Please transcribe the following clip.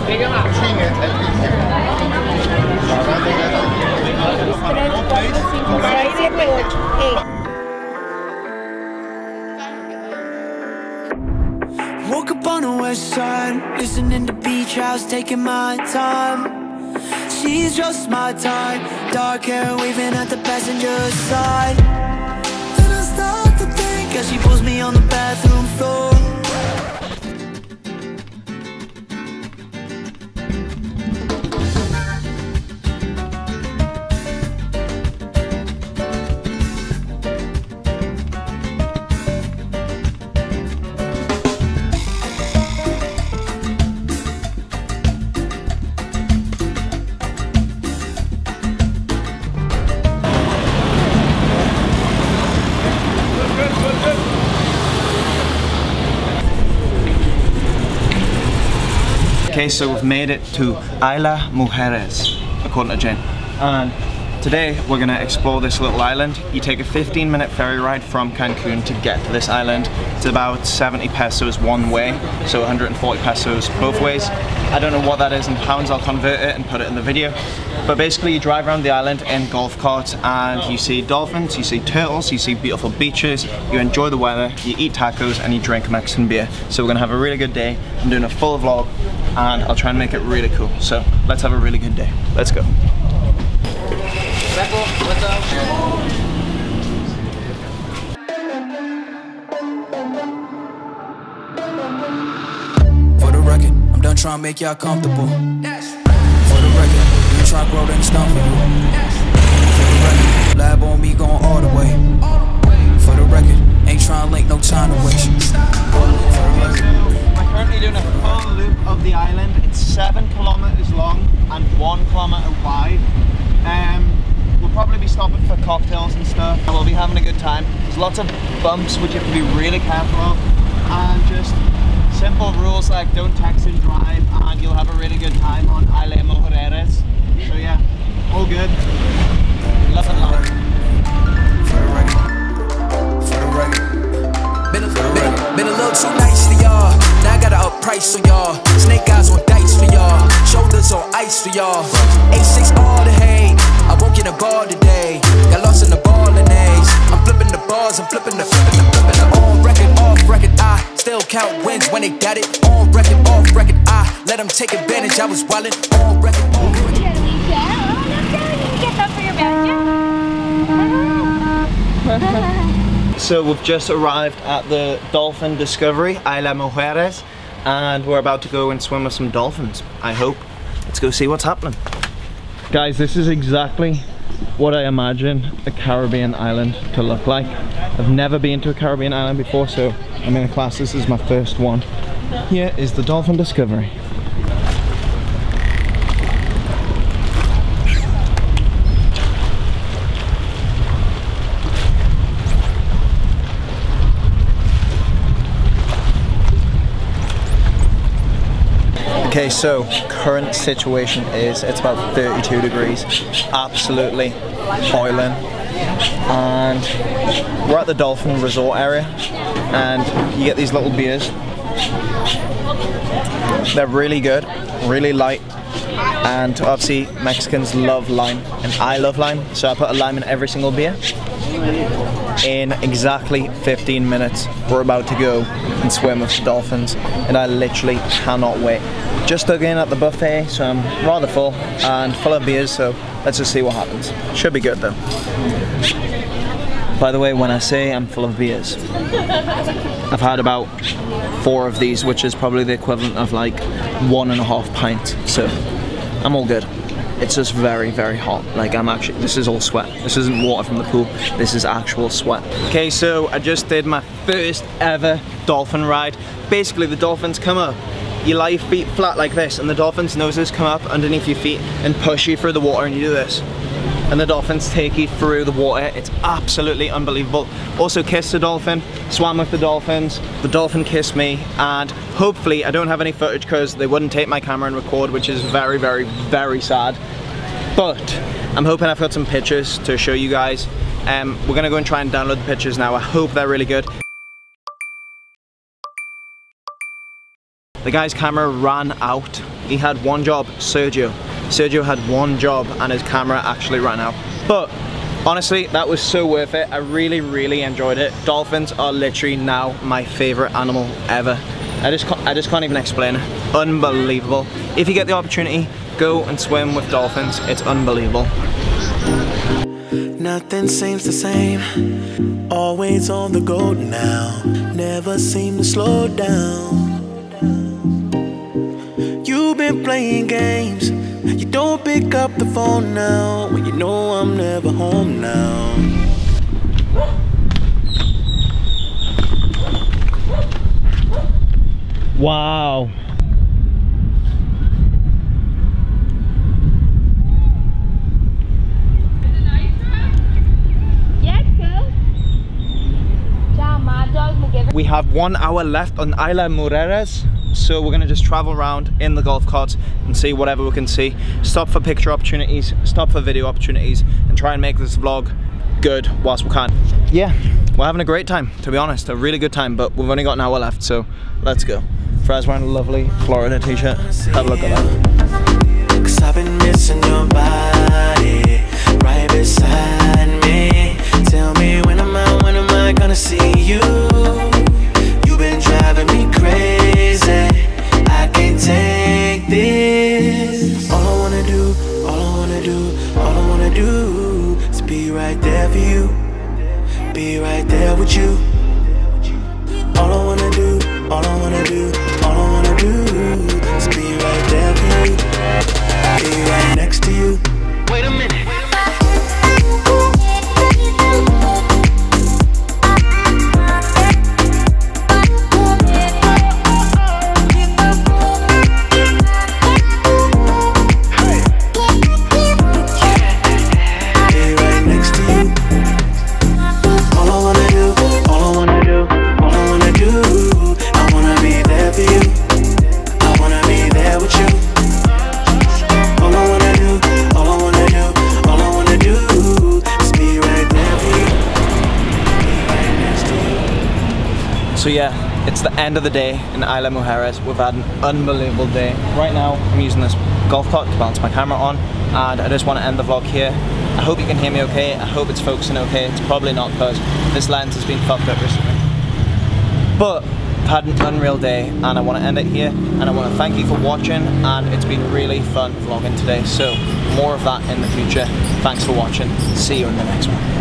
Woke up on the west side, listening to beach house, taking my time. She's just my type, dark hair waving at the passenger side. Then I start to think as she pulls me on the bathroom floor. Okay, so we've made it to Isla Mujeres, according to Jen. And today we're gonna explore this little island. You take a 15-minute ferry ride from Cancun to get to this island. It's about 70 pesos one way, so 140 pesos both ways. I don't know what that is in pounds, I'll convert it and put it in the video. But basically you drive around the island in golf carts and you see dolphins, you see turtles, you see beautiful beaches, you enjoy the weather, you eat tacos and you drink Mexican beer. So we're gonna have a really good day. I'm doing a full vlog and I'll try and make it really cool. So let's have a really good day. Let's go. For the record, I'm done trying to make y'all comfortable. For the record, you try to grow, then it's done for you. For the record, lab on me going all the way. For the record, ain't trying to link, no time to waste. We're currently doing a full loop of the island. It's 7 kilometers long and 1 kilometer wide. We'll probably be stopping for cocktails and stuff. We'll be having a good time. There's lots of bumps which you have to be really careful of, and just simple rules like don't text and drive, and you'll have a really good time on Isla Mujeres. So yeah, all good. Love and love. For the record, for the record. Been a little too nice for y'all. Now I got to up price on y'all. Snake eyes on dice for y'all. Shoulders on ice for y'all. A6 all the hate. I won't get a ball today. Got lost in the ball and A's. I'm flipping the bars, I'm flipping the on record, off record. I still count wins when they got it. On record, off record. I let them take advantage. I was wildin'. On record, off record. So we've just arrived at the dolphin discovery, Isla Mujeres, and we're about to go and swim with some dolphins, I hope. Let's go see what's happening. Guys, this is exactly what I imagine a Caribbean island to look like. I've never been to a Caribbean island before, so I'm in a class, this is my first one. Here is the dolphin discovery. Okay, so current situation is it's about 32 degrees, absolutely boiling, and we're at the dolphin resort area and you get these little beers. They're really good, really light, and obviously Mexicans love lime and I love lime, so I put a lime in every single beer. In exactly 15 minutes we're about to go and swim with the dolphins and I literally cannot wait. Just dug in at the buffet, so I'm rather full and full of beers, so let's just see what happens. Should be good though. By the way, when I say I'm full of beers, I've had about 4 of these, which is probably the equivalent of like 1.5 pints, so I'm all good. It's just very, very hot. Like this is all sweat. This isn't water from the pool, this is actual sweat. Okay, so I just did my first ever dolphin ride. Basically the dolphins come up, you lie your feet flat like this, and the dolphins' noses come up underneath your feet and push you through the water, and you do this. And the dolphins take you through the water. It's absolutely unbelievable. Also kissed the dolphin, swam with the dolphins. The dolphin kissed me, and hopefully I don't have any footage because they wouldn't take my camera and record, which is very, very, very sad. But I'm hoping I've got some pictures to show you guys. We're gonna go and try and download the pictures now. I hope they're really good. The guy's camera ran out He had one job, Sergio. Sergio had one job and his camera actually ran out. But honestly, that was so worth it. I really, really enjoyed it. Dolphins are literally now my favorite animal ever. I just can't even explain it. Unbelievable. If you get the opportunity, go and swim with dolphins. It's unbelievable. Nothing seems the same. Always on the go now. Never seem to slow down. You've been playing games. You don't pick up the phone now when you know I'm never home now. Wow. We have 1 hour left on Isla Mujeres, so we're gonna just travel around in the golf carts and see whatever we can see. Stop for picture opportunities, stop for video opportunities, and try and make this vlog good whilst we can. Yeah, we're having a great time, to be honest, a really good time, but we've only got an hour left, so let's go. Fred's wearing a lovely Florida t-shirt. Have a look at that. 'Cause I've been missing your body right beside me. Tell me when am I gonna see you? You've been driving me crazy. I can't take this. All I wanna do, all I wanna do, all I wanna do is be right there for you. Be right there with you. All I wanna do, all I wanna do, all I wanna do is be right there for you. Be right next to you. Wait a minute. So yeah, it's the end of the day in Isla Mujeres. We've had an unbelievable day. Right now, I'm using this golf cart to balance my camera on, and I just want to end the vlog here. I hope you can hear me okay. I hope it's focusing okay. It's probably not because this lens has been fucked up recently. But I've had an unreal day, and I want to end it here. And I want to thank you for watching, and it's been really fun vlogging today. So more of that in the future. Thanks for watching. See you in the next one.